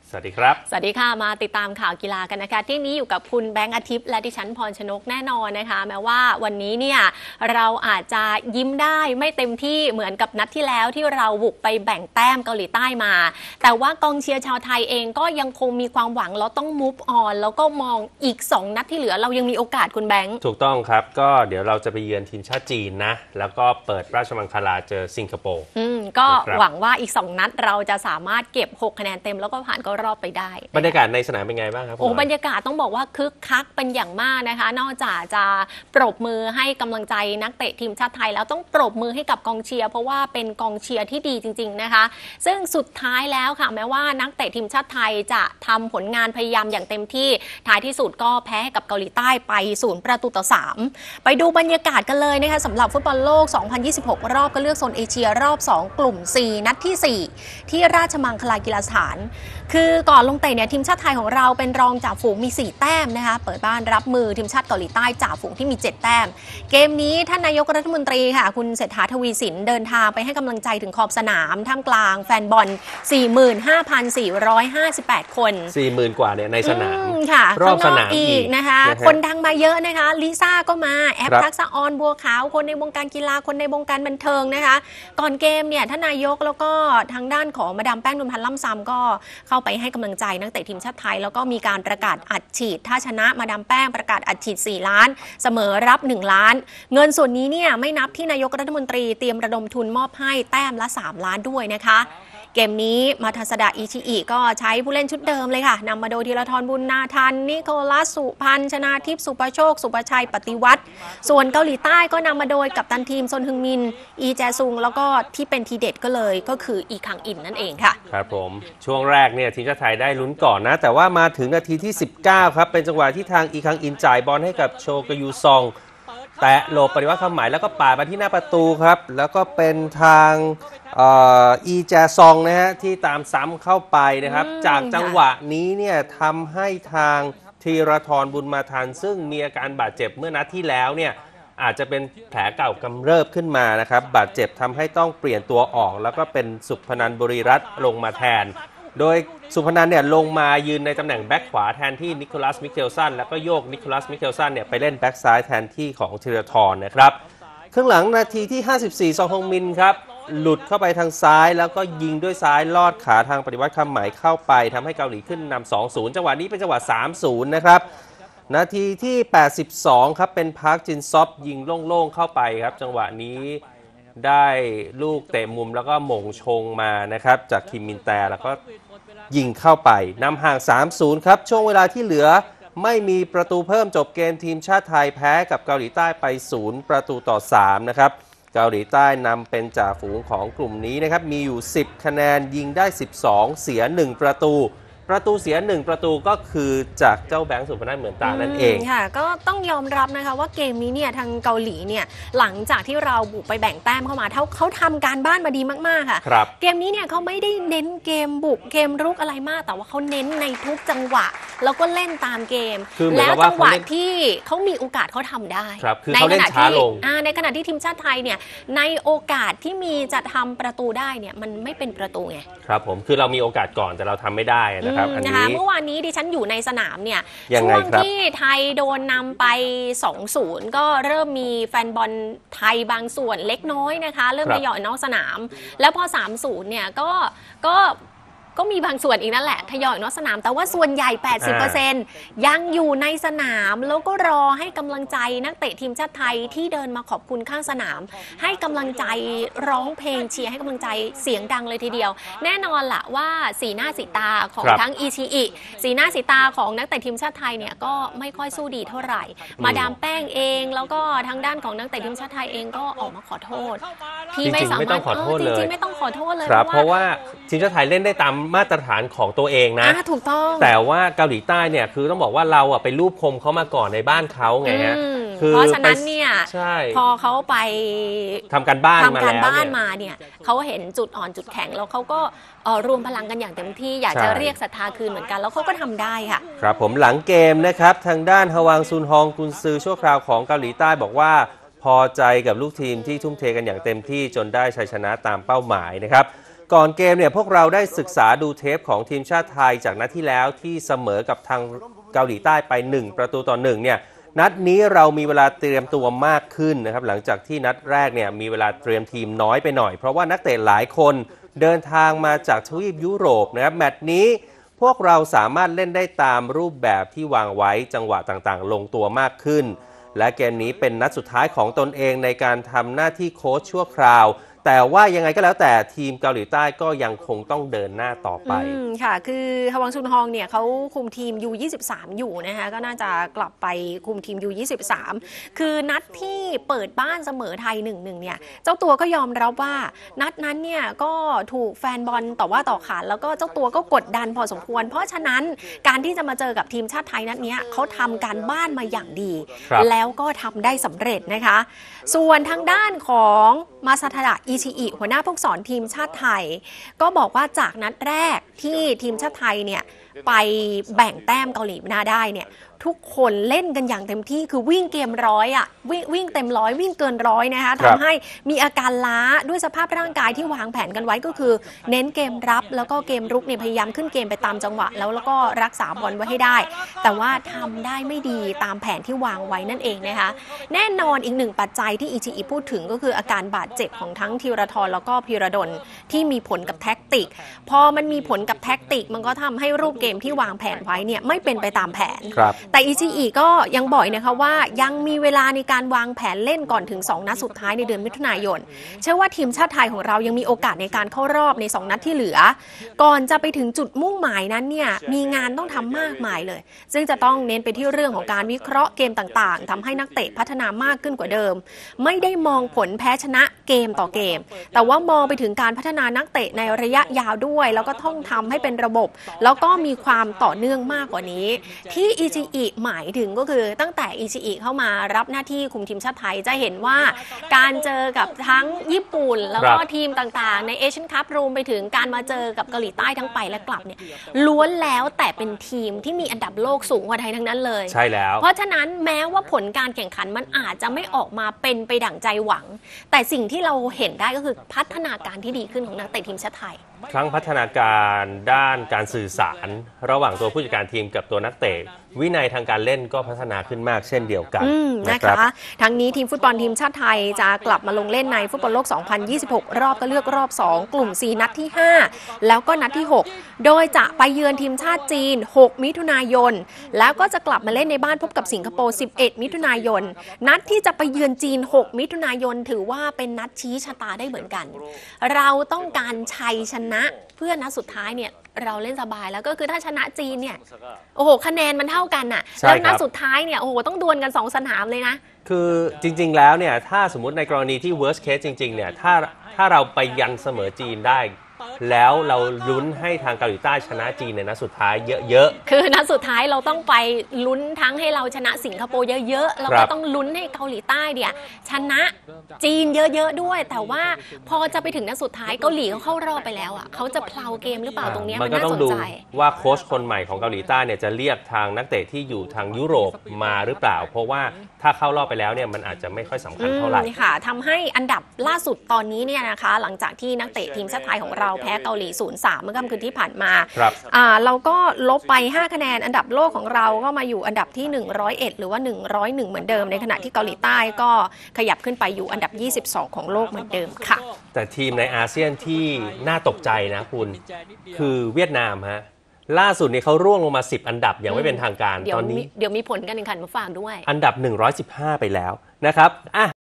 สวัสดีครับสวัสดีค่ะมาติดตามข่าวกีฬากันนะคะที่นี้อยู่กับคุณแบงค์อาทิตย์และดิฉันพรชนกแน่นอนนะคะแม้ว่าวันนี้เนี่ยเราอาจจะยิ้มได้ไม่เต็มที่เหมือนกับนัดที่แล้วที่เราบุกไปแบ่งแต้มเกาหลีใต้มาแต่ว่ากองเชียร์ชาวไทยเองก็ยังคงมีความหวังแล้วต้อง move on แล้วก็มองอีก2นัดที่เหลือเรายังมีโอกาสคุณแบงค์ถูกต้องครับก็เดี๋ยวเราจะไปเยือนทีมชาติจีนนะแล้วก็เปิดราชมังคลาเจอสิงคโปร์ก็หวังว่าอีก2นัดเราจะสามารถเก็บ6คะแนนเต็มแล้วก็ผ่านเข้ารอบไปได้บรรยากาศในสนามเป็นไงบ้างครับบรรยากาศต้องบอกว่าคึกคักเป็นอย่างมากนะคะนอกจากจะปรบมือให้กำลังใจนักเตะทีมชาติไทยแล้วต้องปรบมือให้กับกองเชียร์เพราะว่าเป็นกองเชียร์ที่ดีจริงๆนะคะซึ่งสุดท้ายแล้วค่ะแม้ว่านักเตะทีมชาติไทยจะทำผลงานพยายามอย่างเต็มที่ท้ายที่สุดก็แพ้กับเกาหลีใต้ไป0-3ไปดูบรรยากาศกันเลยนะคะสำหรับฟุตบอลโลก 2026 รอบคัดเลือกโซนเอเชียรอบ 2 กลุ่ม 4 นัดที่ 4 ที่ราชมังคลากีฬาสถานคือก่อนลงเตะเนี่ยทีมชาติไทยของเราเป็นรองจ่าฝูงมี4แต้มนะคะเปิดบ้านรับมือทีมชาติเกาหลีใต้จ่าฝูงที่มี7แต้มเกมนี้ท่านนายกรัฐมนตรีค่ะคุณเศรษฐาทวีสินเดินทางไปให้กำลังใจถึงขอบสนามท่ามกลางแฟนบอล 45,458 คน 40,000 กว่าเนี่ยในสนามค่ะรอบสนามอีกนะคะคนดังมาเยอะนะคะลิซ่าก็มาแอปทักษะออนบัวขาวคนในวงการกีฬาคนในวงการบันเทิงนะคะก่อนเกมเนี่ยท่านนายกแล้วก็ทางด้านของมาดามแป้งนวลพันธ์ล่ำซำก็เข้าไปให้กำลังใจนักเตะทีมชาติไทยแล้วก็มีการประกาศอัดฉีดถ้าชนะมาดามแป้งประกาศอัดฉีด4ล้านเสมอรับ1ล้านเงินส่วนนี้เนี่ยไม่นับที่นายกรัฐมนตรีเตรียมระดมทุนมอบให้แต้มละ3ล้านด้วยนะคะเกมนี้มาทาสดะอิชิอิก็ใช้ผู้เล่นชุดเดิมเลยค่ะนำมาโดยธีรทรบุญนาทันนิโคลัสสุพันธ์ชนาทิพย์สุประโชคสุประชัยปฏิวัติส่วนเกาหลีใต้ก็นำมาโดยกัปตันทีมซนฮึงมินอีแจซุงแล้วก็ที่เป็นทีเด็ดก็คืออีคังอินนั่นเองค่ะครับผมช่วงแรกเนี่ยทีมชาติไทยได้ลุ้นก่อนนะแต่ว่ามาถึงนาทีที่19ครับเป็นจังหวะที่ทางอีคังอินจ่ายบอลให้กับโชกยูซองแตะหลบปฏิวัติคำหมายแล้วก็ปาดมาที่หน้าประตูครับแล้วก็เป็นทางอีแจซองนะฮะที่ตามซ้ำเข้าไปนะครับจากจังหวะนี้เนี่ยทำให้ทางธีรทรบุญมาทันซึ่งมีอาการบาดเจ็บเมื่อนัดที่แล้วเนี่ยอาจจะเป็นแผลเก่ากำเริบขึ้นมานะครับบาดเจ็บทำให้ต้องเปลี่ยนตัวออกแล้วก็เป็นสุพนันท์บุรีรัตน์ลงมาแทนโดยสุพนันท์เนี่ยลงมายืนในตำแหน่งแบ็คขวาแทนที่นิโคลัสมิเคลสันแล้วก็โยกนิโคลัสมิเคลสันเนี่ยไปเล่นแบ็คซ้ายแทนที่ของธีรทรนะครับครึ่งหลังนาทีที่54ซองฮงมินครับหลุดเข้าไปทางซ้ายแล้วก็ยิงด้วยซ้ายลอดขาทางปฏิวัติคำหมายเข้าไปทำให้เกาหลีขึ้นนำ 2-0 จังหวะนี้เป็นจังหวะ 3-0 นะครับนาทีที่82ครับเป็นพาร์คจินซอปยิงโล่งๆเข้าไปครับจังหวะนี้ได้ลูกเตะมุมแล้วก็หม่งชงมานะครับจากคิมมินแตแล้วก็ยิงเข้าไปนำห่าง 3-0 ครับช่วงเวลาที่เหลือไม่มีประตูเพิ่มจบเกมทีมชาติไทยแพ้กับเกาหลีใต้ไป0-3นะครับเกาหลีใต้นำเป็นจ่าฝูงของกลุ่มนี้นะครับมีอยู่10คะแนนยิงได้12เสีย1ประตูเสีย1ประตูก็คือจากเจ้าแบงค์สุพนัทเหมือนตานั่นเองค่ะก็ต้องยอมรับนะคะว่าเกมนี้เนี่ยทางเกาหลีเนี่ยหลังจากที่เราบุกไปแบ่งแต้มเข้ามาเขาทำการบ้านมาดีมากๆค่ะเกมนี้เนี่ยเขาไม่ได้เน้นเกมบุกเกมรุกอะไรมากแต่ว่าเขาเน้นในทุกจังหวะแล้วก็เล่นตามเกมแล้วจังหวะที่เขามีโอกาสเขาทำได้ในขณะที่ในขณะที่ทีมชาติไทยเนี่ยในโอกาสที่มีจะทำประตูได้เนี่ยมันไม่เป็นประตูไงครับผมคือเรามีโอกาสก่อนแต่เราทำไม่ได้นะครับอันนี้เมื่อวานนี้ดิฉันอยู่ในสนามเนี่ยช่วงที่ไทยโดนนำไป 2-0 ก็เริ่มมีแฟนบอลไทยบางส่วนเล็กน้อยนะคะเริ่มทยอยนอกสนามแล้วพอ 3-0 เนี่ยก็มีบางส่วนอีกนั่นแหละทยอยนอกสนามแต่ว่าส่วนใหญ่ 80% ยังอยู่ในสนามแล้วก็รอให้กำลังใจนักเตะทีมชาติไทยที่เดินมาขอบคุณข้างสนามให้กำลังใจร้องเพลงเชียร์ให้กำลังใจเสียงดังเลยทีเดียวแน่นอนล่ะว่าสีหน้าสีตาของทั้งอีชีอิสีหน้าสีตาของนักเตะทีมชาติไทยเนี่ยก็ไม่ค่อยสู้ดีเท่าไหร่มาดามแป้งเองแล้วก็ทางด้านของนักเตะทีมชาติไทยเองก็ออกมาขอโทษที่ไม่สามารถจริงๆไม่ต้องขอโทษเลยเพราะว่าทีมชาติไทยเล่นได้ตามมาตรฐานของตัวเองนะถูกต้องแต่ว่าเกาหลีใต้เนี่ยคือต้องบอกว่าเราไปรูปคมเขามาก่อนในบ้านเขาไงฮะเพราะฉะนั้นเนี่ยพอเขาไปทำการบ้านมาเนี่ยเขาเห็นจุดอ่อนจุดแข็งแล้วเขาก็รวมพลังกันอย่างเต็มที่อยากจะเรียกศรัทธาคืนเหมือนกันแล้วเขาก็ทำได้ค่ะครับผมหลังเกมนะครับทางด้านฮวังซุนฮองกุนซือชั่วคราวของเกาหลีใต้บอกว่าพอใจกับลูกทีมที่ทุ่มเทกันอย่างเต็มที่จนได้ชัยชนะตามเป้าหมายนะครับก่อนเกมเนี่ยพวกเราได้ศึกษาดูเทปของทีมชาติไทยจากนัดที่แล้วที่เสมอกับทางเกาหลีใต้ไป1-1เนี่ยนัดนี้เรามีเวลาเตรียมตัวมากขึ้นนะครับหลังจากที่นัดแรกเนี่ยมีเวลาเตรียมทีมน้อยไปหน่อยเพราะว่านักเตะหลายคนเดินทางมาจากทวีปยุโรปนะครับแมตช์นี้พวกเราสามารถเล่นได้ตามรูปแบบที่วางไว้จังหวะต่างๆลงตัวมากขึ้นและเกมนี้เป็นนัดสุดท้ายของตนเองในการทำหน้าที่โค้ชชั่วคราวแต่ว่ายังไงก็แล้วแต่ทีมเกาหลีใต้ก็ยังคงต้องเดินหน้าต่อไปค่ะคือฮวังซุนฮองเนี่ยเขาคุมทีม U23 อยู่นะคะก็น่าจะกลับไปคุมทีม U23 คือนัดที่เปิดบ้านเสมอไทย 1-1 เนี่ยเจ้าตัวก็ยอมรับว่านัดนั้นเนี่ยก็ถูกแฟนบอลต่อว่าต่อขานแล้วก็เจ้าตัวก็กดดันพอสมควรเพราะฉะนั้นการที่จะมาเจอกับทีมชาติไทยนัดนี้เขาทำการบ้านมาอย่างดีแล้วก็ทำได้สำเร็จนะคะส่วนทางด้านของมาซาทาดะอิชิอิหัวหน้าผู้ฝึกสอนทีมชาติไทยก็บอกว่าจากนัดแรกที่ทีมชาติไทยเนี่ยไปแบ่งแต้มเกาหลีใต้ได้เนี่ยทุกคนเล่นกันอย่างเต็มที่คือวิ่งเกมร้อยวิ่งเต็มร้อยวิ่งเกินร้อยนะคะทำให้มีอาการล้าด้วยสภาพร่างกายที่วางแผนกันไว้ก็คือเน้นเกมรับแล้วก็เกมรุกเนี่ยพยายามขึ้นเกมไปตามจังหวะแล้วก็รักษาบอลไว้ให้ได้แต่ว่าทำได้ไม่ดีตามแผนที่วางไว้นั่นเองนะคะแน่นอนอีกหนึ่งปัจจัยที่อิชิอิพูดถึงก็คืออาการบาดเจ็บของทั้งธีรทรแล้วก็พีระดลที่มีผลกับแท็กติกพอมันมีผลกับแท็กติกมันก็ทำให้รูปเกมที่วางแผนไว้เนี่ยไม่เป็นไปตามแผนแต่อิชิอิก็ยังบอกนะคะว่ายังมีเวลาในการวางแผนเล่นก่อนถึง2นัดสุดท้ายในเดือนมิถุนายนเชื่อว่าทีมชาติไทยของเรายังมีโอกาสในการเข้ารอบใน2นัดที่เหลือก่อนจะไปถึงจุดมุ่งหมายนั้นเนี่ยมีงานต้องทำมากมายเลยซึ่งจะต้องเน้นไปที่เรื่องของการวิเคราะห์เกมต่างๆทำให้นักเตะพัฒนามากขึ้นกว่าเดิมไม่ได้มองผลแพ้ชนะเกมต่อเกมแต่ว่ามองไปถึงการพัฒนานักเตะในระยะยาวด้วยแล้วก็ต้องทำให้เป็นระบบแล้วก็มีความต่อเนื่องมากกว่านี้ที่อิชิอิหมายถึงก็คือตั้งแต่อิชิอิเข้ามารับหน้าที่คุมทีมชาติไทยจะเห็นว่าการเจอกับทั้งญี่ปุ่นแล้วก็ทีมต่างๆในเอเชียนคัพรวมไปถึงการมาเจอกับเกาหลีใต้ทั้งไปและกลับเนี่ยล้วนแล้วแต่เป็นทีมที่มีอันดับโลกสูงกว่าไทยทั้งนั้นเลยใช่แล้วเพราะฉะนั้นแม้ว่าผลการแข่งขันมันอาจจะไม่ออกมาเป็นไปดั่งใจหวังแต่สิ่งที่เราเห็นได้ก็คือพัฒนาการที่ดีขึ้นของนักเตะทีมชาติไทยทั้งพัฒนาการด้านการสื่อสารระหว่างตัวผู้จัดการทีมกับตัวนักเตะวินัยทางการเล่นก็พัฒนาขึ้นมากเช่นเดียวกันนะคะทั้งนี้ทีมฟุตบอลทีมชาติไทยจะกลับมาลงเล่นในฟุตบอลโลก 2026 รอบก็เลือกรอบ 2 กลุ่ม 4 นัดที่ 5 แล้วก็นัดที่ 6 โดยจะไปเยือนทีมชาติจีน 6 มิถุนายนแล้วก็จะกลับมาเล่นในบ้านพบกับสิงคโปร์ 11 มิถุนายนนัดที่จะไปเยือนจีน 6 มิถุนายนถือว่าเป็นนัดชี้ชะตาได้เหมือนกันเราต้องการชัยชนะเพื่อนัดสุดท้ายเนี่ยเราเล่นสบายแล้วก็คือถ้าชนะจีนเนี่ยโอ้โหคะแนนมันเท่ากันน่ะแล้วนัดสุดท้ายเนี่ยโอ้โหต้องดวลกัน2สนามเลยนะคือจริงๆแล้วเนี่ยถ้าสมมุติในกรณีที่ worst case จริงๆเนี่ยถ้าเราไปยันเสมอจีนได้แล้วเราลุ้นให้ทางเกาหลีใต้ชนะจีนในนัดสุดท้ายเยอะๆคือนัดสุดท้ายเราต้องไปลุ้นทั้งให้เราชนะสิงคโปร์เยอะๆแล้วก็ต้องลุ้นให้เกาหลีใต้เนี่ยชนะจีนเยอะๆด้วยแต่ว่าพอจะไปถึงนัดสุดท้ายเกาหลีเขาเข้ารอบไปแล้วอ่ะเขาจะเพลาเกมหรือเปล่าตรงนี้มันน่าสนใจว่าโค้ชคนใหม่ของเกาหลีใต้เนี่ยจะเรียกทางนักเตะที่อยู่ทางยุโรปมาหรือเปล่าเพราะว่าถ้าเข้ารอบไปแล้วเนี่ยมันอาจจะไม่ค่อยสำคัญเท่าไหร่ค่ะทำให้อันดับล่าสุดตอนนี้เนี่ยนะคะหลังจากที่นักเตะทีมชาติไทยของเราแพ้เกาหลี 0-3 เมื่อค่ำคืนที่ผ่านมาเราก็ลบไป5คะแนนอันดับโลกของเราก็มาอยู่อันดับที่101หรือว่า101เหมือนเดิมในขณะที่เกาหลีใต้ก็ขยับขึ้นไปอยู่อันดับ22ของโลกเหมือนเดิมค่ะแต่ทีมในอาเซียนที่น่าตกใจนะคุณคือเวียดนามฮะล่าสุดนี้เขาร่วงลงมา10อันดับอย่างไม่เป็นทางการตอนนี้เดี๋ยวมีผลการแข่งขันมาฝากด้วยอันดับ115ไปแล้วนะครับ